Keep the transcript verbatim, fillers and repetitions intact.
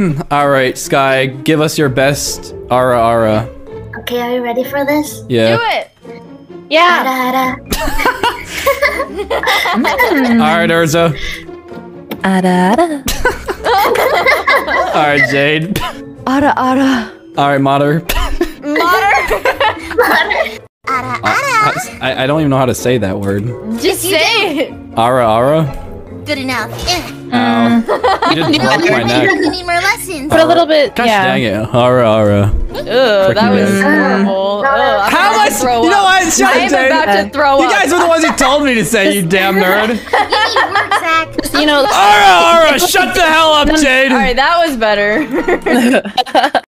All right, Sky, give us your best ara ara. Okay, are you ready for this? Yeah. Do it. Yeah. Da-da-da. All right, Urza. Ada, ada. All right, Jade. Ada, ada. All right, Mater. Ara, Uh, I, I don't even know how to say that word. Just say it. Ara ara. Good enough. Eh. Ow. You just broke my neck. You need more lessons. Put a little bit, Gosh yeah. dang it. Ara ara. Ugh, that Freaking was neck. horrible. Ugh, I'm How about to much? throw You know up. what? Shut I up, am Jade. about to throw You up. guys were the ones who told me to say, you damn nerd. You need work, Zach. You know. Ara ara. Shut the hell up, Jade. All right, that was better.